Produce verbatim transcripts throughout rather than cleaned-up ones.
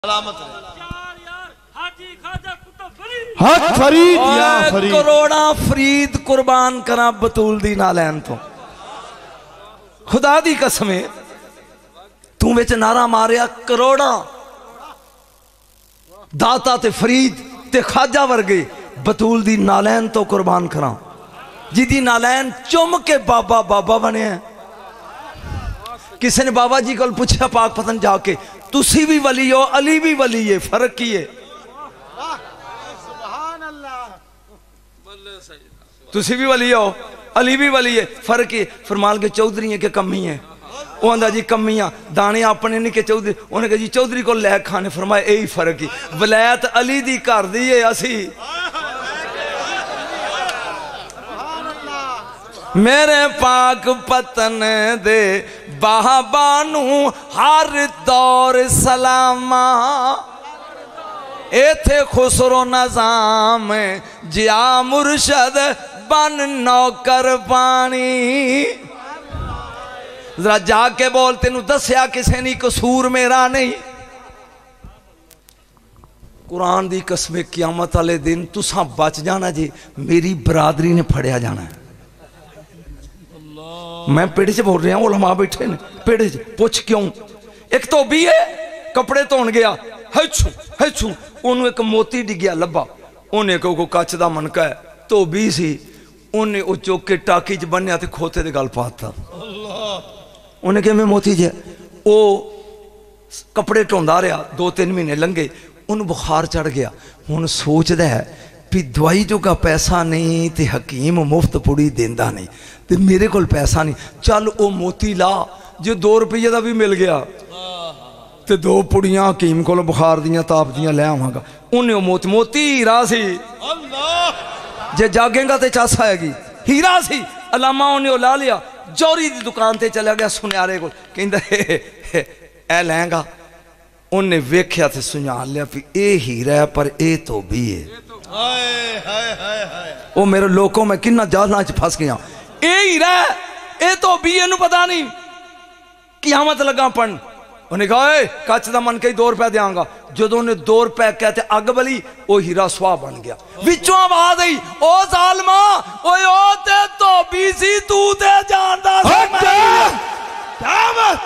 حق فرید یا فرید کروڑا فرید قربان کرا بطول دی نالین تو خدا دی قسمیں توں ویچ نعرہ ماریا کروڑا داتا تے فرید تے خواجہ ورگے بطول دی نالین تو قربان کرا جی دی نالین چم کے بابا بابا بنے ہیں کسی نے بابا جی کل پوچھا پاک پتن جا کے تسی بھی ولی ہو علی بھی ولی ہے فرق کی ہے تسی بھی ولی ہو علی بھی ولی ہے فرق کی فرمال کے چودھری ہیں کہ کمی ہیں وہ اندھا جی کمیاں دانے اپنے نہیں کہ چودھری انہیں کہا جی چودھری کو لے کھانے فرمائے اے ہی فرق کی ولایت علی دی کر دیئے اسی میرے پاک پتن دے بابانو ہر دور سلامہ اے تھے خسرو نظام جیا مرشد بن نوکر پانی ذرا جا کے بولتے نو دسیا کسے نہیں قصور میرا نہیں قرآن دی قسم قیامت والے دن تساں بچ جانا جی میری برادری نے پھڑیا جانا ہے میں پیڑے سے بول رہا ہوں علماء بیٹھے نے پیڑے سے پوچھ کیوں ایک تو بھی ہے کپڑے تون گیا ہچھو ہچھو انہوں ایک موتی ڈی گیا لبا انہیں کو کچھ دا منکا ہے تو بھی سی انہیں او چوک کے ٹاکی چ بنیا تے کھوتے دے گل پاتا انہیں کہ میں موتی جے او کپڑے ٹوندا رہا دو تین مہینے لنگے انہوں بخار چڑھ گیا انہوں سوچ دے ہے پی دوائی جو کا پیسہ نہیں تے حکیم مفت پوڑی دیندہ نہیں تے میرے کول پیسہ نہیں چل او موتی لا جو دو روپیہ دا بھی مل گیا تے دو پوڑیاں حکیم کول بخار دیاں تاپ دیاں لے آواں گا انہیں او موتی موتی ہیرا سی جے جاگیں گا تے چاس آئے گی ہیرا سی علامہ انہیں لا لیا جوری دی دکان تے چلے گیا سنیارے کول کہندہ اے لیں گا انہیں ویکھیا تے سنیار لیا پی اے ہیرا ہے پر اے تو بھی ہے وہ میرے لوگوں میں کنہ جالنا چھ پھاس گیا اے ہی رہے اے تو بھی انہوں پتا نہیں قیامت لگا پڑھن انہیں کہا اے کچھ دا من کئی دو روپے دیاں گا جدو انہیں دو روپے کہتے اگ بلی وہ ہیرا سوا بن گیا وچوں آواز آئی او ظالمہ اوے او تے تو بھی سی تو تے جاندہ سی میں قیامت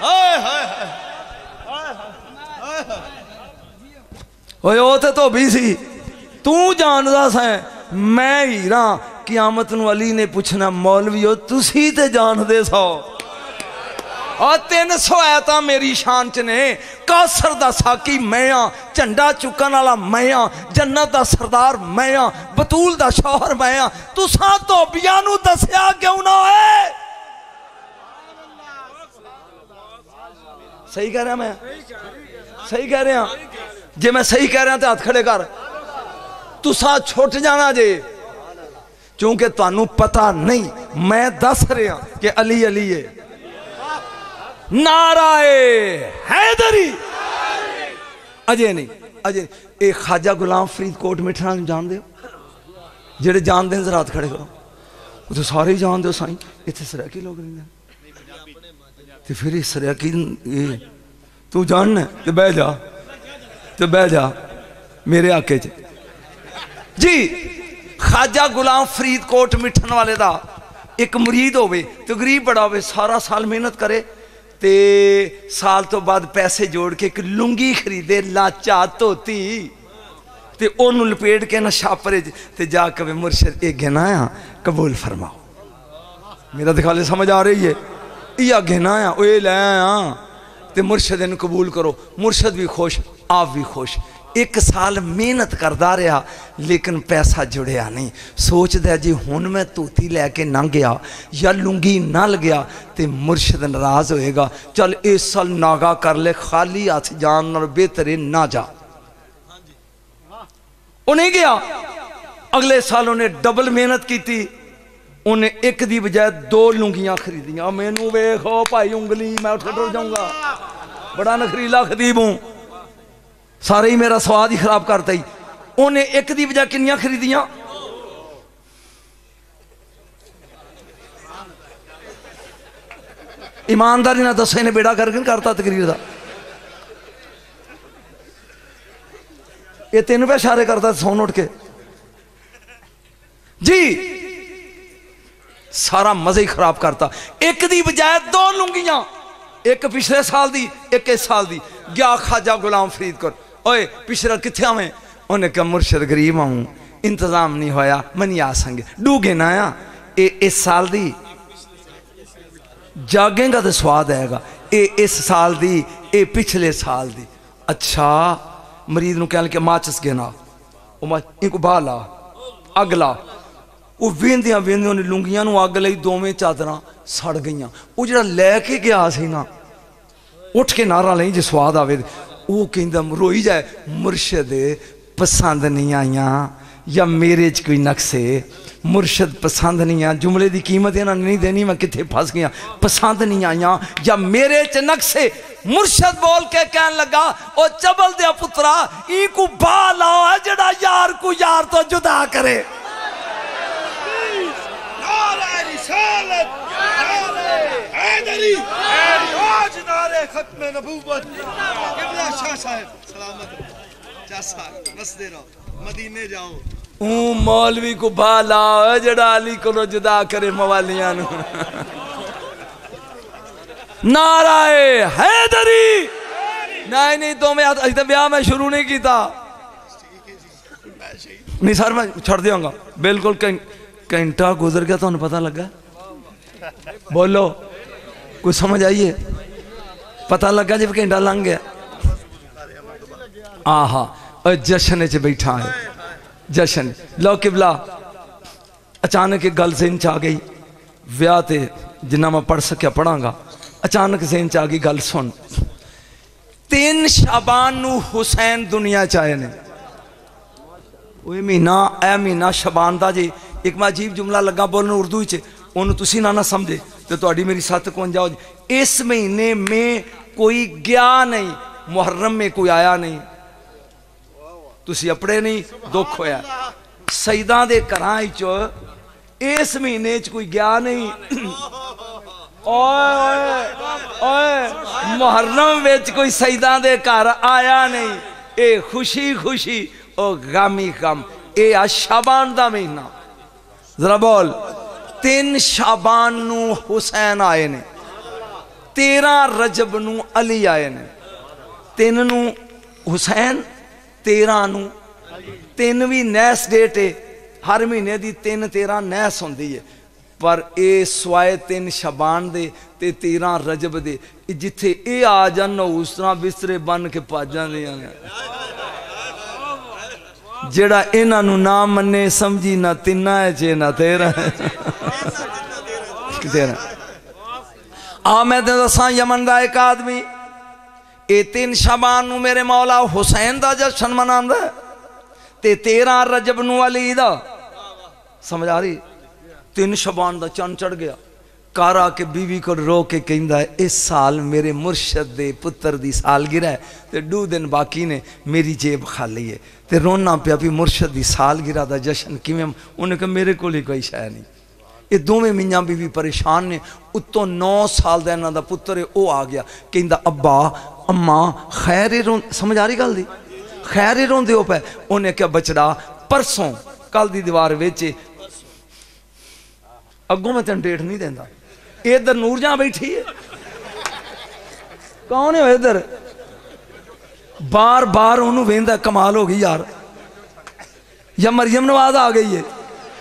اوے او تے تو بھی سی تو جاندہ سائیں میں ہیرا قیامت نو علی نے پوچھنا مولویو تسی تے جاندے سو اور تین سو ایتا میری شان چنے کاسر دا ساکی میاں چنڈا چکن والا میاں جنت دا سردار میاں بطول دا شوہر میاں تو ساں تو بیانو دسیا کیوں نہ ہے صحیح کہہ رہے ہیں میں صحیح کہہ رہے ہیں جے میں صحیح کہہ رہے ہیں تو ہاتھ کھڑے کر تو ساں چھوٹ جانا جے چونکہ تانوں پتہ نہیں میں دس رہے ہیں کہ علی علی ہے نعرہ حیدری اجے نہیں اجے نہیں ایک خواجہ غلام فرید کوٹ مٹھنا جان دے جڑے جان دیں ذرا ہاتھ کھڑے کرو وہ تو سارے ہی جان دے سائیں اتنے سریکی لوگ نہیں دیں تو پھر اس سریکی تو جاننا ہے تو بہ جا تو بہ جا میرے آکے جے جی خواجہ غلام فرید کوٹ مٹھن والے دا ایک مرید ہوئے تو غریب بڑا ہوئے سارا سال محنت کرے تے سال تو بعد پیسے جوڑ کے ایک لنگی خریدے لاچا توتی تے انہوں لپیٹ کے نا شاپرے تے جا کبھی مرشد ایک گھنایا قبول فرماؤ میرا دکھالے سمجھ آ رہی ہے یا گھنایا اوے لے آیا تے مرشد ان قبول کرو مرشد بھی خوش آپ بھی خوش ایک سال محنت کردہ رہا لیکن پیسہ جڑیا نہیں سوچ دیا جی ہون میں توتی لے کے نہ گیا یا لنگی نہ لگیا تے مرشد ناراض ہوئے گا چل اس سال ناغا کر لے خالی آتھ جان اور بہترین نہ جا انہیں گیا اگلے سال انہیں ڈبل محنت کی تھی انہیں ایک دی بجائے دو لنگیاں خریدیاں میں نو ویکھو پائی انگلی میں اٹھے ڈر جاؤں گا بڑا نخریلا خطیب ہوں سارے ہی میرا سواد ہی خراب کرتا ہی انہیں ایک دی بجائے کنیاں خریدیاں ایمانداری نہ دسے نے بیڑا کر کے کرتا تقریر دا یہ تین پہ اشارے کرتا سون اٹھ کے جی سارا مزے ہی خراب کرتا ایک دی بجائے دو لنگیاں ایک پچھلے سال دی ایک اس سال دی گیا خواجہ غلام فرید کر اوئے پچھلے کتھے آویں انہیں کہا مرشد غریب آؤں انتظام نہیں ہویا منی آسنگے ڈوگے نہ آیا اے اس سال دی جاگیں گا تو سواد آئے گا اے اس سال دی اے پچھلے سال دی اچھا مریض نو کہنے کہ ماچس گنا ان کو بالا اگلا وہ ویندیاں ویندیاں نے لنگیاں نو آگ لئی دو میں چادراں سڑ گئیاں وہ جڑا لے کے گیا سی نا اٹھ کے نعرہ لیں جی سواد آوے دے وہ کہندم روئی جائے مرشد پسند نہیں آئیاں یا میرے چ کوئی نقصے مرشد پسند نہیں آئیاں جملے دی قیمت انہاں نہیں دینی میں کتھے پھنس گیا پسند نہیں آئیاں یا میرے چ نقصے مرشد بول کے کہن لگا او چبل دیا پترا ای کو بالا ہے جڑا یار کو یار تو جدا کرے نعرہ رسالت نعرہ حیدری تاجدار ختم نبوت قبلہ شاہ صاحب سلامت جیسا نسدے رہو مدینے جاؤ اون مولوی کو بالا ہے جڑا علی کو جدا کرے موالیاں نعرہ حیدری نہیں نہیں دو میں آتا بیاہ میں شروع نہیں کیتا نہیں سر میں چھڑ دیاں گا بالکل کینٹا گزر گیا تو انہیں پتہ لگا بولو کچھ سمجھ آئیے پتہ لگا جب کینٹا لنگ گیا آہا جشن چے بیٹھا ہے جشن لو قبلہ اچانک ایک گل ذہن چاہ گئی ویاہ تے جنہ میں پڑھ سکیا پڑھاں گا اچانک ذہن چاہ گئی گل سن تین شعبان نو حسین دنیا چاہے نے اوہ مہینہ اے مہینہ شعبان دا جی ایک میں عجیب جملہ لگا بولنا اردو ہی چھے انہوں تسی نہ نہ سمجھے تو تو اڈی میری ساتھ کون جاؤ جی اس مہینے میں کوئی گیا نہیں محرم میں کوئی آیا نہیں تسی اپڑے نہیں دکھ ہویا سیدان دے کرائیں چو اس مہینے چ کوئی گیا نہیں اوئے اوئے محرم ویچ کوئی سیدان دے کار آیا نہیں اے خوشی خوشی او غمی غم اے شعبان دا مہینہ ذرا بول تین شعبان نو حسین آئے نے تیرہ رجب نو علی آئے نے تین نو حسین تیرہ نو تینوی نیس ڈیٹے ہر مہینے دی تین تیرہ نیس ہون دی ہے پر اے سوائے تین شعبان دے تے تیرہ رجب دے جتھے اے آ جانو اس طرح بسترے بن کے پاجان دے آنگا جڑا اینا نو نام مننے سمجھی نہ تینہ ہے چے نہ تیرہ ہے تیرہ آمد دسان یمن دا ایک آدمی اے تین شعبان نو میرے مولا حسین دا جشن منان دا تے تیرہ رجب نو علی دا سمجھ آ رہی تین شعبان دا چند چڑھ گیا کارا کے بیوی کو رو کے کہندہ ہے اس سال میرے مرشد دے پتر دی سال گرہ ہے تے دو دن باقی نے میری جیب خالی ہے تے رونا پہ اپی مرشد دی سال گرہ دا جشن کی میں انہیں کہا میرے کو لی کوئی شاہ نہیں یہ دو میں منیاں بیوی پریشان نے اتو نو سال دینا دا پتر ہے او آ گیا کہندہ ابا اماں خیر رون سمجھ آ رہی کل دی خیر رون دے ہو پہ انہیں کہا بچڑا پرسوں کل دی دیوار ویچے اگوں میں تین ڈیٹ نہیں دیندہ ادھر نور جہاں بیٹھی ہے کون ہے ادھر بار بار انہوں ویندہ کمال ہوگی یار یا مریم نواز آ گئی ہے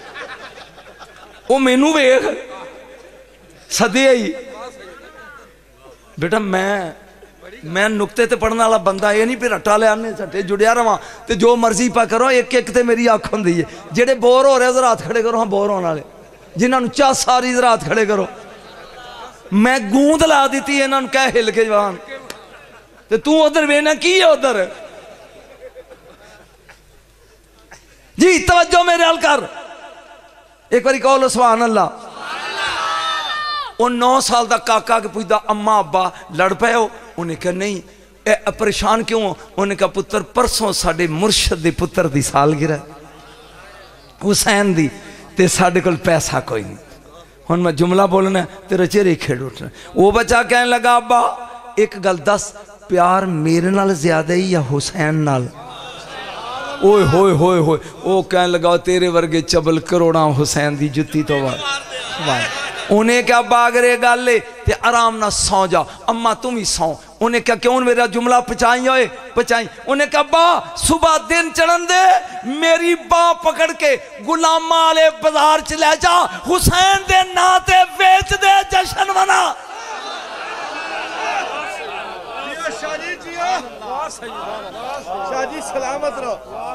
وہ مینو ویخ صدی آئی بیٹا میں میں نکتے تے پڑھنا والا بندہ یہ نہیں پھر اٹھا لے آنے سٹے جڑیا رہا تے جو مرضی پا کرو ایک ایک تے میری آنکھ ہوں دی ہے جڑے بور ہو رہے ذرا ہاتھ کھڑے کرو ہاں بور ہونا لے جنہاں نو چاہ ساری ذرا ہاتھ کھڑے کرو میں گوند لا دیتی ہے انہوں نے کہہ ہل کے جوان تے تو ادھر وینا کی ہے ادھر جی توجہ میرے حل کر ایک باری کہو سبحان اللہ ان نو سال دا کاکا کے پوچھتا اماں ابا لڑ پہ ہو انہیں کہا نہیں اے پریشان کیوں ہو انہیں کہا پتر پرسوں ساڑھے مرشد دی پتر دی سال گرہ حسین دی تے ساڑھے کل پیسہ کوئی نہیں ہن میں جملہ بولنا ہے تیرے چہرے کھیڑ اٹھنا وہ بچہ کہنے لگا ابا ایک گل دس پیار میرے نال زیادہ ہی یا حسین نال اوئے ہوئے ہوئے ہوئے او کہنے لگا تیرے ورگے چبل کروڑاں حسین دی جتی تو وار انہیں کیا باگرے گالے تے آرام نہ سو جا اماں تم ہی سو انہیں کیا کیوں میرا جملہ پچائیں ہوئے پچائیں انہیں کہا با صبح دن چڑھن دے میری با پکڑ کے غلام والے بازار چلے جا حسین دے ناتے ویچ دے جشن منا شاہ جی جیو شاہ جی سلامت رہو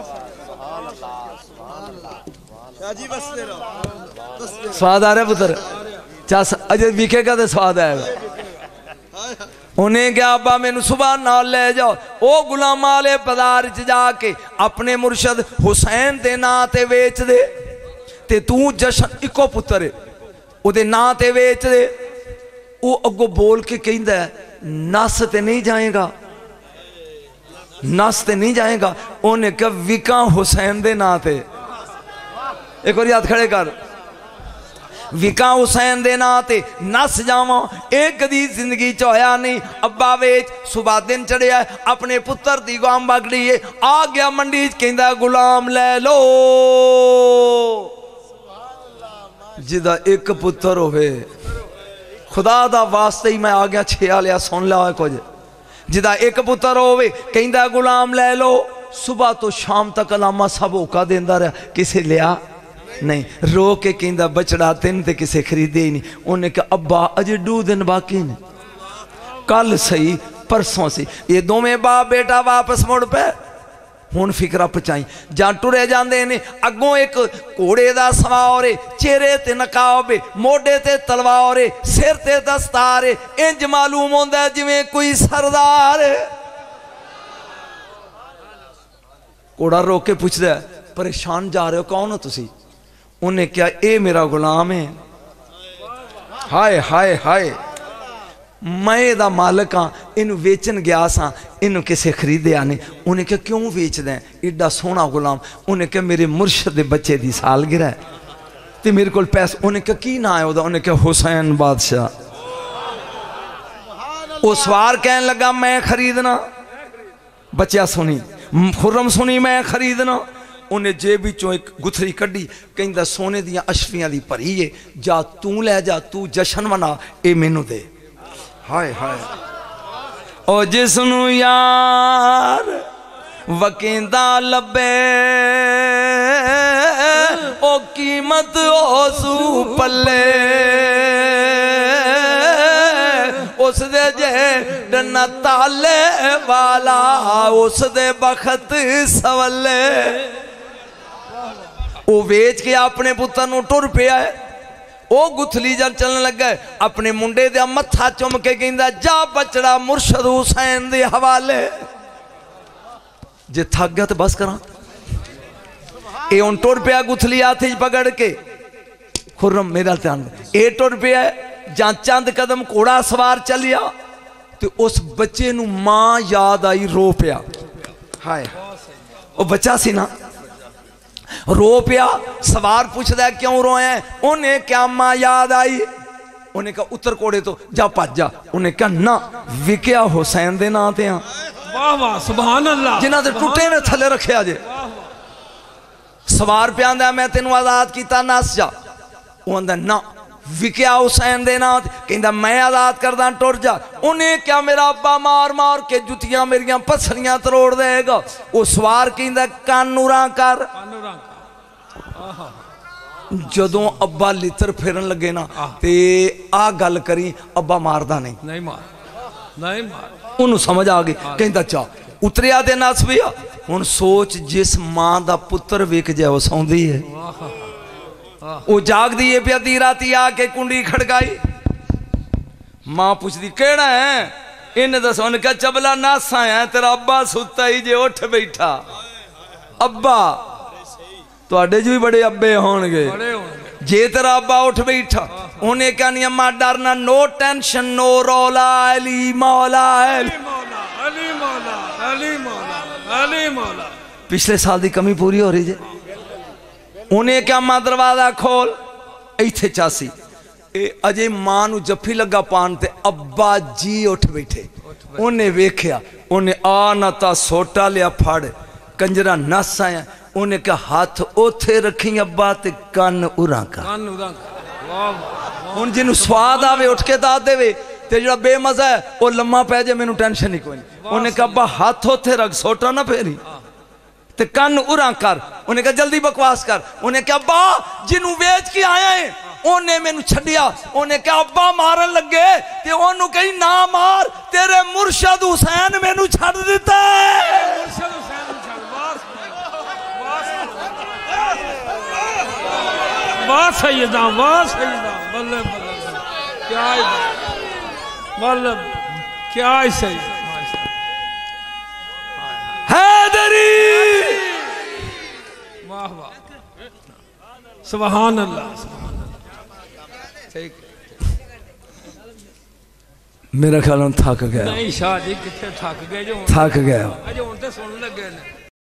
شاہ جی بستے رہو سواد آ رہا ہے پتر چاس اجے ویکھے گا تے سواد آئے گا انہیں کیا ابا میں نے صبح نال لے جاؤ او غلام والے بازار چ جا کے اپنے مرشد حسین دے ناں تے ویچ دے تے تو جشن اکو پتر ہے او دے ناں تے ویچ دے او اگو بول کے کہندا ہے نس تے نہیں جائے گا نس تے نہیں جائے گا انہیں کہا وکاں حسین دے ناں تے ایک اور یاد کھڑے کر وکاں حسین دے ناں تے نس جاواں ایک قدیس زندگی چویا نہیں ابا ویچ صبح دن چڑھے آئے اپنے پتر دی غلام بگڑی ہے آ گیا منڈی کہندا غلام لے لو جدہ ایک پتر ہوئے خدا دا واسطے ہی میں آ گیا چھیا لیا سن لیا ہوئے کچھ جدہ ایک پتر ہوئے کہندا غلام لے لو صبح تو شام تک علامہ سب اوکا دیندہ رہا کسے لیا نہیں رو کے کہندا بچڑا تین تے کسے خریدے ہی نہیں انہیں کہا ابا اجے دو دن باقی نہیں کل سہی پرسوں سی یہ دو میں باپ بیٹا واپس موڑ پہ ہون فکرہ پچائیں جان ٹورے جان دے نے اگوں ایک کوڑے دا سوارے چہرے تے نقابے موڑے تے تلوارے سر تے دستارے انج معلوم ہوندہ ہے جویں کوئی سردار کوڑا رو کے پوچھ دے پریشان جا رہے ہو کون ہو تسی انہیں کیا اے میرا غلام ہے ہائے ہائے ہائے میں دا مالکاں انہوں ویچن گیا ساں انہوں کسے خریدے آنے انہیں کہا کیوں ویچ دیں ایڈا سونا غلام انہیں کہا میرے مرشد بچے دی سال گرہ ہے تے میرے کول پیس انہیں کہا کی نہ آئے ہو دا انہیں کہا حسین بادشاہ وہ سوار کہنے لگا میں خریدنا بچہ سنی خرم سنی میں خریدنا انہیں جے بھی چون ایک گتھری کڑی کہیں دا سونے دیا اشفیاں دی پریے جا توں لے جا تو جشن منا اے مینو دے ہائے ہائے او جسنو یار وکیندہ لبے او قیمت او سو پلے اس دے جے ڈنہ تالے والا اس دے بخت سولے وہ ویچ کے اپنے پتر نو ٹر پہ آئے وہ گتھلی جان چلنے لگ گئے اپنے منڈے دیا متھا چم کے گیندہ جا بچڑا مرشد حسین دے حوالے جے تھک گیا تو بس کران اے ان ٹر پہ آئے گتھلی آتی پکڑ کے خرم میرا تیان اے ٹر پہ آئے جان چاند قدم کوڑا سوار چلیا تو اس بچے نو ماں یاد آئی رو پیا ہائے وہ بچہ سی نا رو پیا سوار پوچھ دیا کیوں روئے ہیں انہیں کیا ماں یاد آئی انہیں کہا اتر کوڑے تو جا پاچ جا انہیں کہا نا وکیا حسین دے نا آتے ہیں واہ واہ سبحان اللہ جنہ دے ٹوٹے نے تھلے رکھے آجے سوار پہ آندہ میں تینو آزاد کیتا ناس جا وہ آندہ نا وکیا حسین دے نا کہندہ میں آزاد کردہ ٹور جا انہیں کیا میرا ابا مار مار کے جتیاں میریاں پسریاں تروڑ دے گا وہ سوار کہندہ کان نوران کر جدوں ابا لیتر پھیرن لگے نا تے آ گل کری ابا ماردہ نہیں نہیں مار نہیں مار انہوں سمجھ آگے کہندہ چاہ اتریا دے ناس بیا ان سوچ جس ماں دا پتر ویک جائے وہ سوندی ہے وہ جاگ دیئے پیا دی راتی آکے کنڈی کھڑگائی ماں پوچھ دی کیڑا ہے انہیں دس انہیں کہا چبلا ناسا ہے تیرا ابا ستا ہی جے اٹھ بیٹھا ابا تو اڈے جو بھی بڑے ابے ہونگے جے تیرا ابا اٹھ بیٹھا انہیں کہا نہیں اماں ڈرنا نو ٹینشن نو رولا علی مولا علی علی مولا علی مولا علی مولا پچھلے سال دی کمی پوری ہو رہی جے انہیں کیا ماں دروازہ کھول ایتھے چاسی اے اجے ماں نو جفی لگا پانتے ابا جی اٹھ بیٹھے انہیں ویکھیا انہیں آنا تا سوٹا لیا پھاڑے کنجرا نس آیا انہیں کہا ہاتھ اوتھے رکھیں ابا تے کان اُراں کا کان اُراں کا ان جنہوں سواد آوے اٹھ کے دا دے وے تے جڑا بے مزہ ہے وہ لمحہ پہ جے میں نو ٹینشن نہیں کوئی نہیں انہیں کہا ابا ہاتھ ہوتے رکھ سوٹا نہ پھیری تے کن اُراں کر انہیں کہا جلدی بکواس کر انہیں کہا ابا جنہوں ویچ کی آیا ہے انہیں میں نو چھڑیا انہیں کہا ابا مارن لگے تے انہوں کہیں نہ مار تیرے مرشد حسین میں نو چھڑ دیتا ہے مرشد حسین چھڑ واہ سیدہ واہ سیدہ بلے بلے کیا ہے بلے کیا ہے سیدہ حیدری واہ واہ سبحان اللہ میرا خیال ہم تھاک گیا نہیں شاہ جی کتنے تھاک گئے جو تھاک گیا جو انتے سن لگے نے